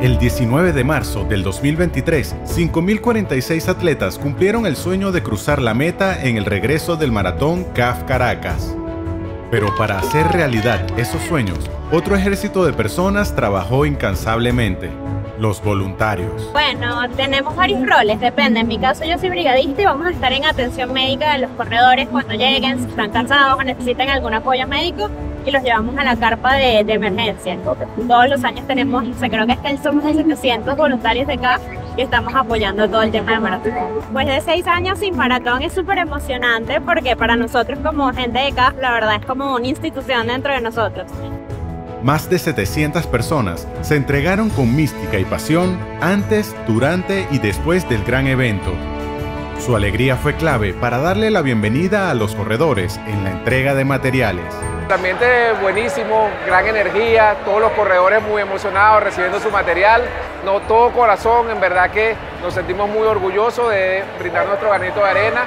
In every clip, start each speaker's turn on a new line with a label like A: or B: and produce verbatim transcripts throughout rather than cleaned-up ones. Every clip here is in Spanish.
A: El diecinueve de marzo del dos mil veintitrés, cinco mil cuarenta y seis atletas cumplieron el sueño de cruzar la meta en el regreso del maratón C A F Caracas. Pero para hacer realidad esos sueños, otro ejército de personas trabajó incansablemente: los voluntarios.
B: Bueno, tenemos varios roles, depende. En mi caso yo soy brigadista y vamos a estar en atención médica de los corredores cuando lleguen, si están cansados o necesitan algún apoyo médico, y los llevamos a la carpa de, de emergencia. Todos los años tenemos, o sea, creo que este somos de setecientos voluntarios de C A F y estamos apoyando todo el tema del maratón. Pues de seis años sin maratón es súper emocionante porque para nosotros como gente de C A F la verdad es como una institución dentro de nosotros.
A: Más de setecientas personas se entregaron con mística y pasión antes, durante y después del gran evento. Su alegría fue clave para darle la bienvenida a los corredores en la entrega de materiales.
C: El ambiente buenísimo, gran energía, todos los corredores muy emocionados recibiendo su material. No, todo corazón, en verdad que nos sentimos muy orgullosos de brindar nuestro granito de arena.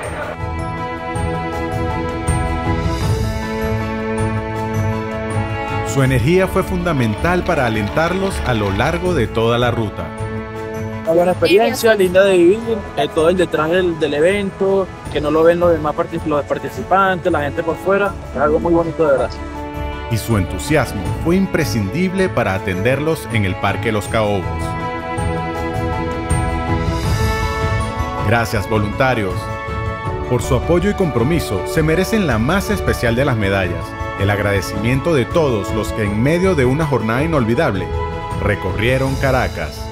A: Su energía fue fundamental para alentarlos a lo largo de toda la ruta.
D: Una buena experiencia, linda de vivir, eh, todo el detrás del, del evento, que no lo ven los demás partic los participantes, la gente por fuera, es algo muy bonito de verdad.
A: Y su entusiasmo fue imprescindible para atenderlos en el Parque Los Caobos. Gracias, voluntarios. Por su apoyo y compromiso, se merecen la más especial de las medallas: el agradecimiento de todos los que en medio de una jornada inolvidable recorrieron Caracas.